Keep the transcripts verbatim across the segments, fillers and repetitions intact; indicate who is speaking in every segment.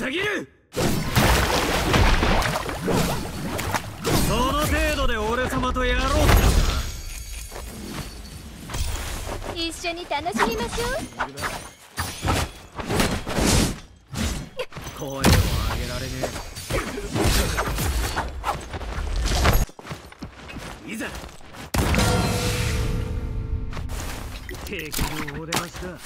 Speaker 1: すぎる。その程度で俺様とやろうってのか。
Speaker 2: 一緒に楽しみましょう。
Speaker 1: 声を上げられねえ。いざ敵のお出ましだ。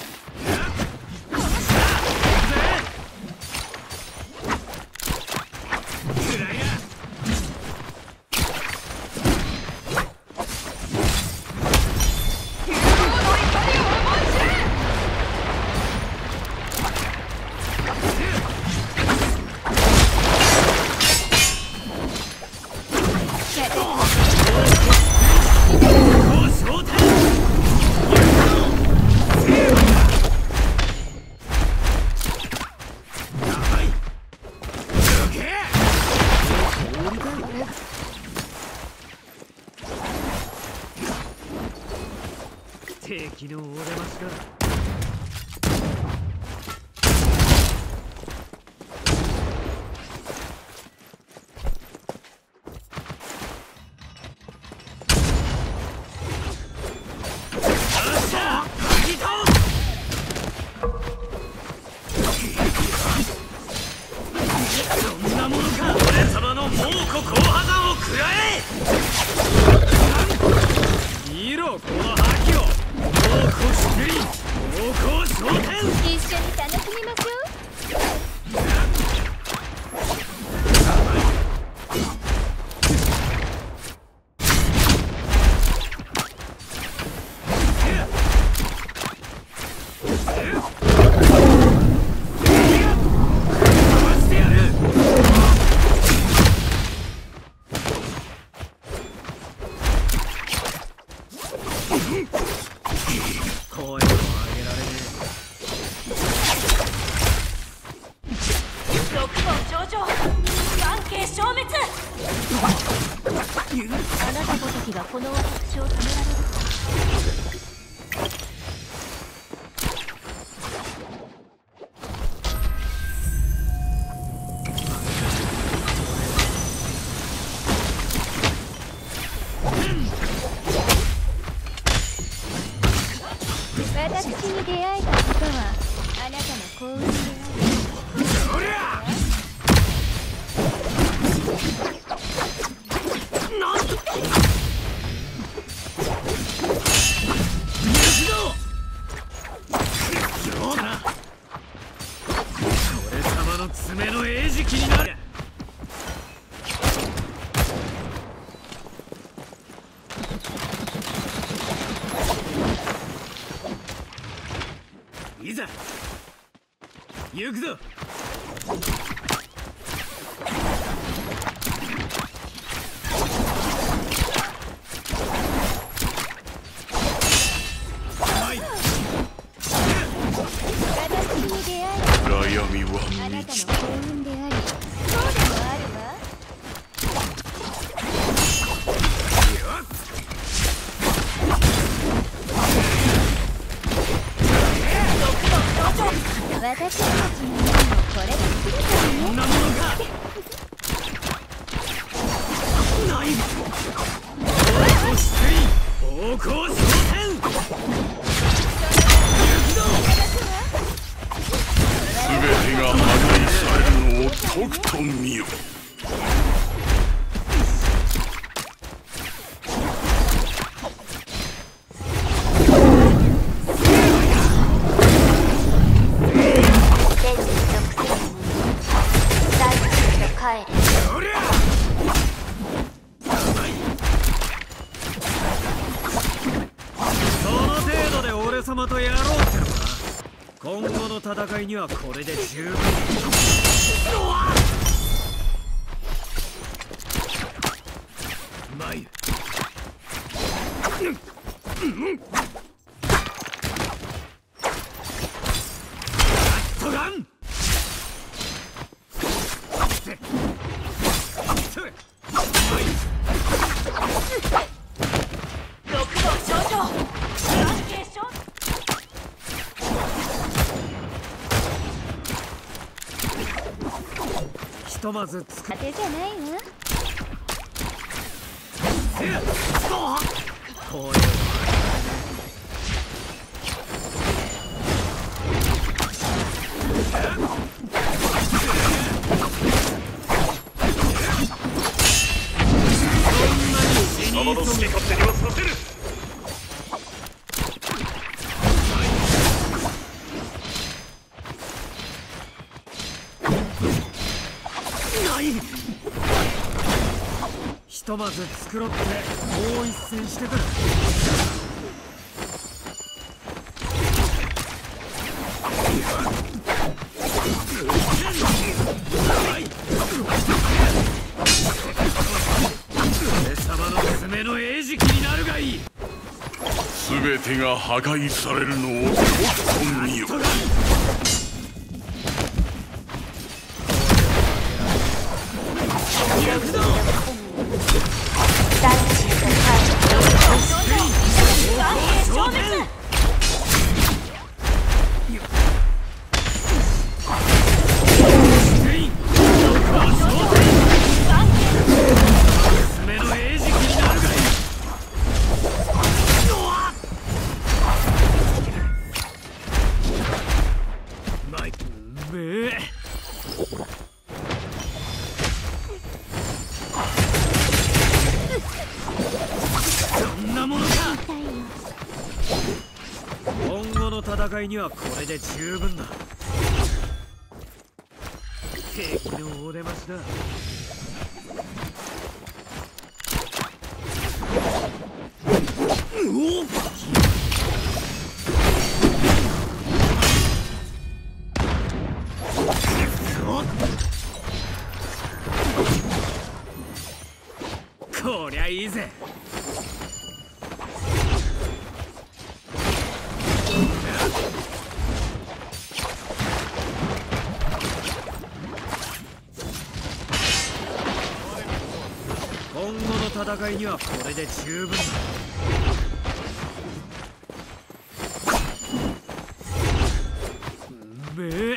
Speaker 1: 敵のお出ましだ。
Speaker 2: あなたごときがこの私を止められるか。私に出会えたことはあなたの幸運である。
Speaker 1: 爪の餌食になる。いざ行くぞ。
Speaker 2: あなたの幸運であり、そうでもあるわ。私たちの夢もこれで尽きるからね。
Speaker 1: そんなものか。ない。そして方向焦点。
Speaker 3: 全てが破壊されるのをとくと見よ。
Speaker 1: その程度で俺様とやろうってのか。今後の戦いにはこれで十分。マイルトガンとまずつく
Speaker 2: 当てじゃないわ。
Speaker 1: これは
Speaker 3: 貴様の好き勝手にはさせる。
Speaker 1: ひとまず繕ってもう一戦してくる。俺様の爪の餌食になるがいい。
Speaker 3: 全てが破壊されるのをとくと見よ。戦いにはこれで十分だ。敵のお出ましだ。うおっこりゃいいぜ。今後の戦いにはこれで十分だ。うめえ。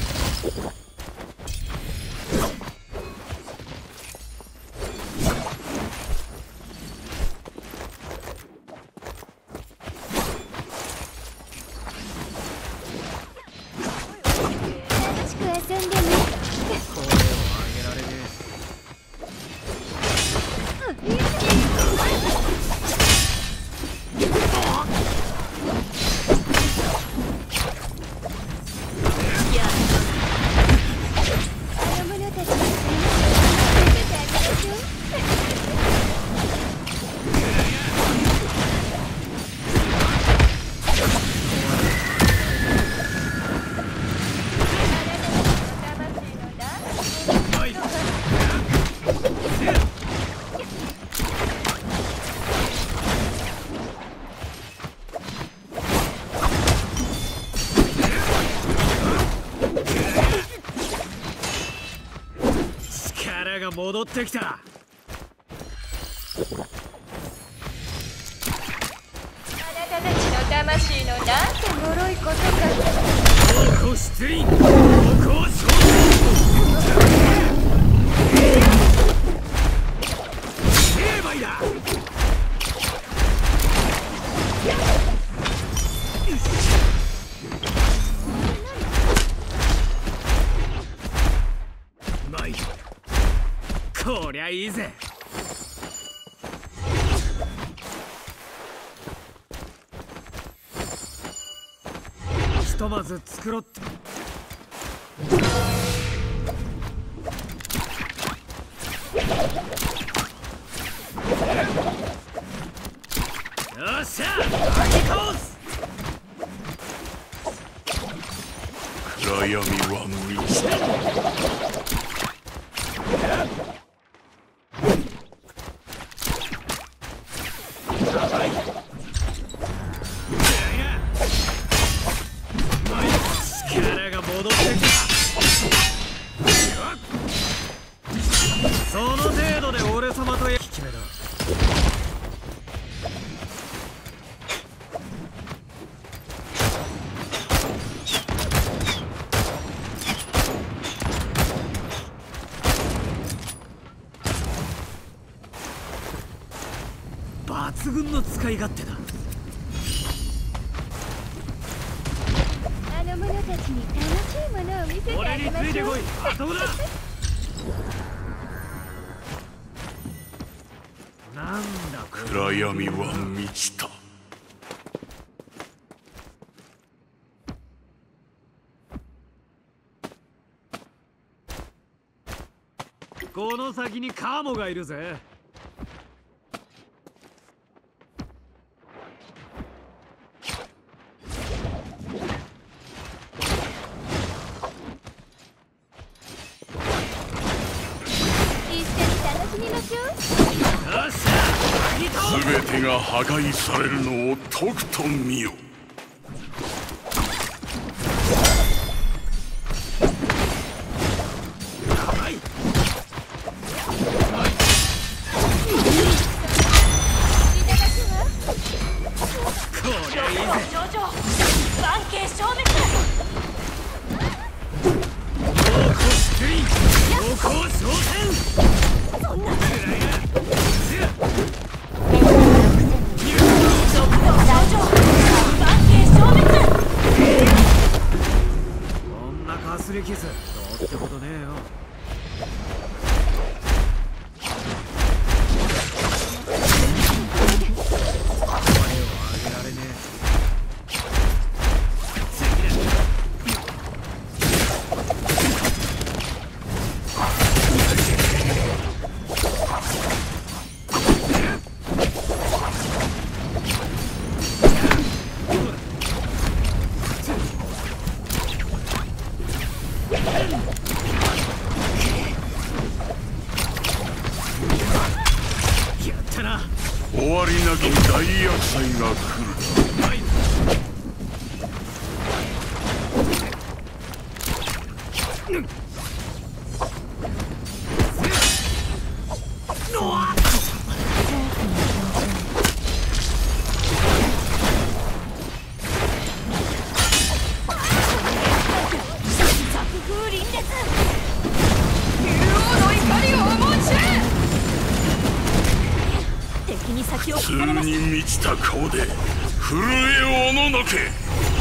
Speaker 2: 楽しく遊んでね。
Speaker 1: これをあげられねえ。力が戻ってきた。
Speaker 2: あなたたちの魂のなんて脆いことか。
Speaker 1: ここ出輪、ここは勝負。成敗だ。まい。こりゃいいぜ。ひとまず繕って。よっしゃ、開け通す。
Speaker 3: 暗闇は満ちた。
Speaker 1: 力が戻ってきた。その程度で俺様とや効き目だ。 抜群の使い勝手だ。
Speaker 2: あの者たちに楽しいものを見せてあ
Speaker 1: 俺に
Speaker 2: げましょう。
Speaker 1: ついてこい。あそこだ。なんだこれ。
Speaker 3: 暗闇は満ちた。
Speaker 1: この先にカモがいるぜ。
Speaker 2: 一緒に楽しみましょう。
Speaker 1: よっしゃ。
Speaker 3: 全てが破壊されるのをとくと見よ。
Speaker 1: 擦り傷どうってことねえよ。声を上げられねえ。
Speaker 3: 終わりなき大厄災が来る。はい。痛に満ちた顔で震えおののけ。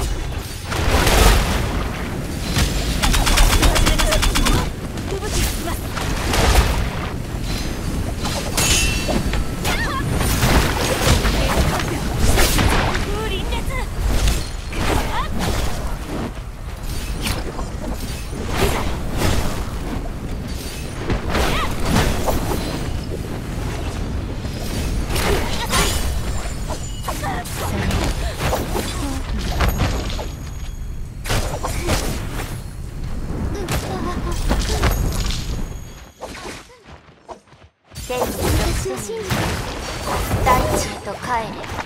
Speaker 2: 天に直線に大地へと帰れ。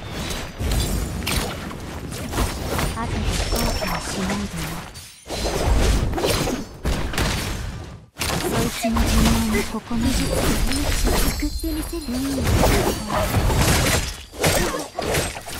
Speaker 2: 後で後悔しないでよ。そいつの寿命にここまで命を救ってみせる。